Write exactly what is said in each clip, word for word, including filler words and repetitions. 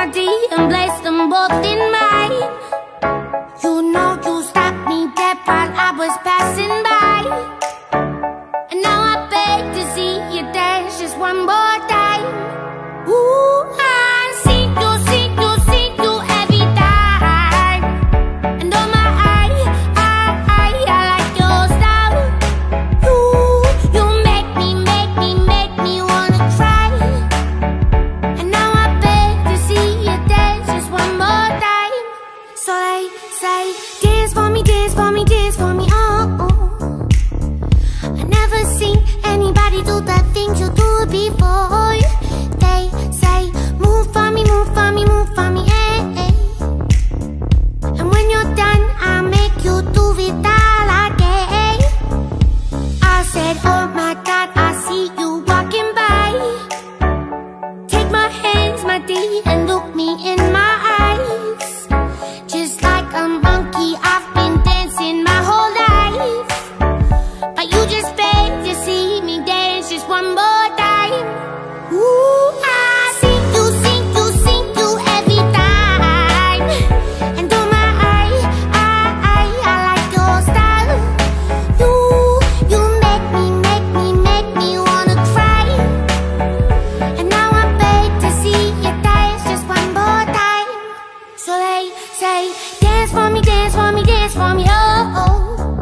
my D and place them both in mine. You know you stopped me dead while I was passing by, and now I beg to see you dance just one more time. Ooh, I see you, see you, see you every time. And oh my, I, I, I, I like your style. You, you make me, make me, make me wanna cry. And now I beg to see you dance just one more time. So they say, dance for me, dance for me, dance for me, oh, oh. I never seen anybody do the things you do before. They say, move for me, move for me, move for me, eh, eh. And when you're done, I'll make you do it all again. I said, oh my God, I see you walking by. Take my hands, my D, and look me in my eyes. Just like a monkey, I've been dancing my whole life, but you just beg to see me dance just one more time. Ooh, I see you, see you, see you every time. And oh my, I, I, I, I like your style. You, you make me, make me, make me wanna cry. And now I beg to see you dance just one more time. So they say, dance for me, dance for me, dance for me, oh, oh.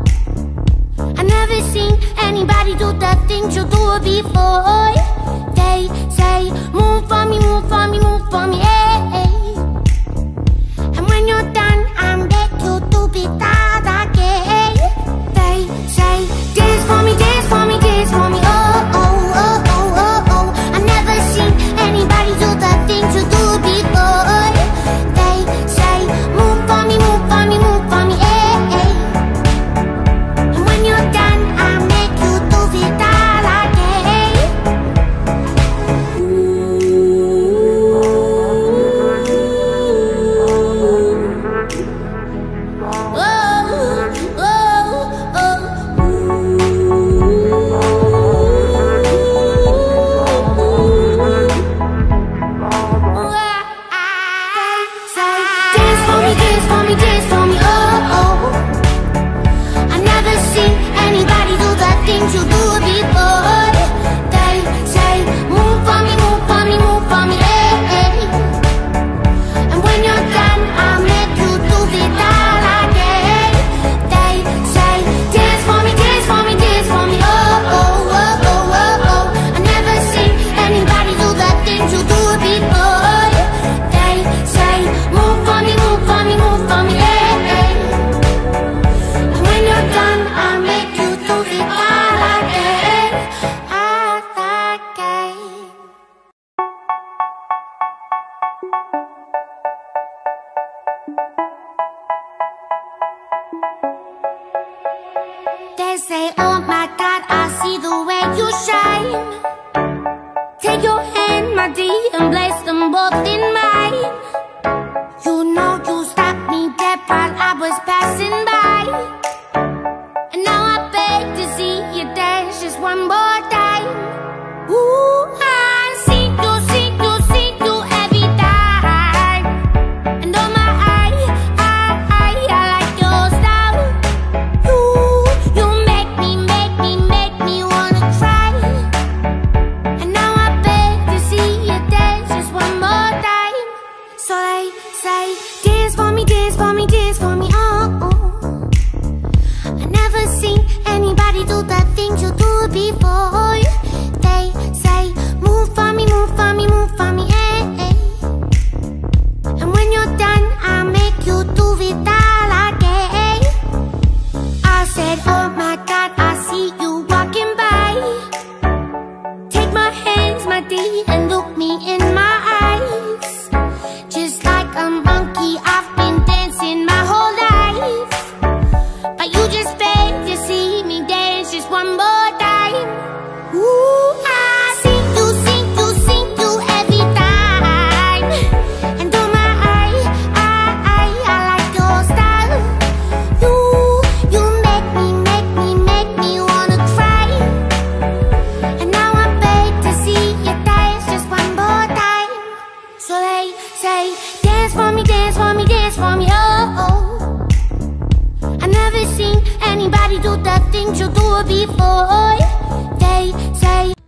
I never seen anybody do the things you do before. They say, move for me, move for me, move for me, eh, eh. And when you're done, I'll make you do it all again. They say, dance for me, dance for me, dance for me, oh, oh, oh, oh, oh, oh. I never seen anybody do the things you do before. They say, move for me, move for me, move for me, eh, eh. And when you're done, I'll make you do it all again. They say, oh my God, I see the way you shine. Take your hand, my D, and place them both in mine. You know you stopped me dead while I was passing by, and now I beg to see you dance just one more time. Ooh, I see you, see you, see you every time. And oh my, I, I, I, I like your style. You, you make me, make me, make me wanna cry. And now I beg to see you dance just one more time. So they say, dance for me, dance for me, dance for me, oh, oh. I never seen anybody do the things you do before. They say, move for me, move for me, move for me, eh, eh. And when you're done, I'll make you do it all again. I said, oh my God, I see you walking by. Take my hands, my D, and look me in my eyes. Just like a monkey, I've been dancing my whole life, say, dance for me, dance for me, dance for me, oh, oh. I never seen anybody do the things you do before. They say